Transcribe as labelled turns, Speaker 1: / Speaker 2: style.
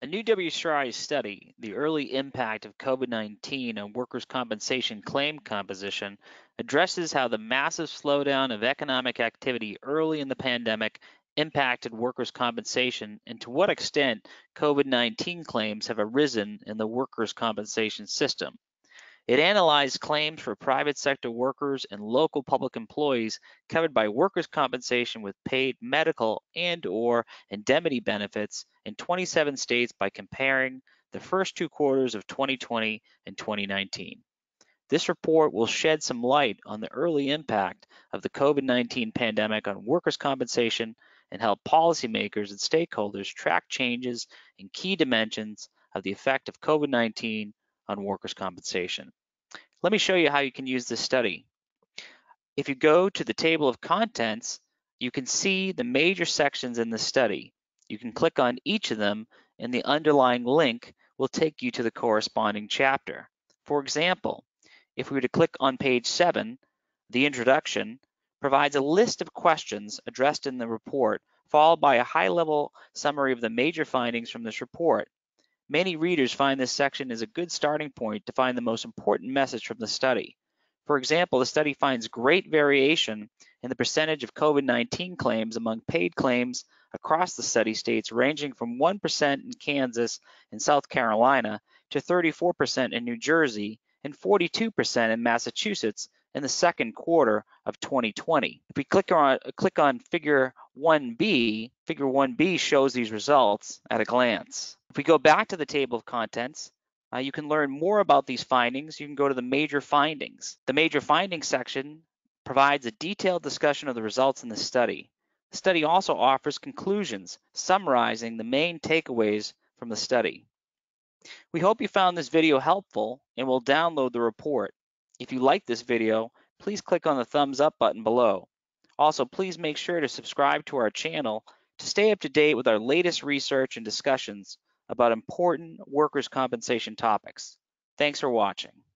Speaker 1: A new WCRI study, The Early Impact of COVID-19 on Workers' Compensation Claim Composition, addresses how the massive slowdown of economic activity early in the pandemic impacted workers' compensation and to what extent COVID-19 claims have arisen in the workers' compensation system. It analyzed claims for private sector workers and local public employees covered by workers' compensation with paid medical and/or indemnity benefits in 27 states by comparing the first two quarters of 2020 and 2019. This report will shed some light on the early impact of the COVID-19 pandemic on workers' compensation and help policymakers and stakeholders track changes in key dimensions of the effect of COVID-19 on workers' compensation. Let me show you how you can use this study. If you go to the table of contents, you can see the major sections in the study. You can click on each of them and the underlying link will take you to the corresponding chapter. For example, if we were to click on page 7, the introduction provides a list of questions addressed in the report, followed by a high-level summary of the major findings from this report. Many readers find this section is a good starting point to find the most important message from the study. For example, the study finds great variation in the percentage of COVID-19 claims among paid claims across the study states, ranging from 1% in Kansas and South Carolina to 34% in New Jersey and 42% in Massachusetts in the second quarter of 2020. If we click on Figure 1B, Figure 1B shows these results at a glance. If we go back to the table of contents, you can learn more about these findings. You can go to the major findings. The major findings section provides a detailed discussion of the results in the study. The study also offers conclusions summarizing the main takeaways from the study. We hope you found this video helpful and will download the report. If you like this video, please click on the thumbs up button below. Also, please make sure to subscribe to our channel to stay up to date with our latest research and discussions about important workers' compensation topics. Thanks for watching.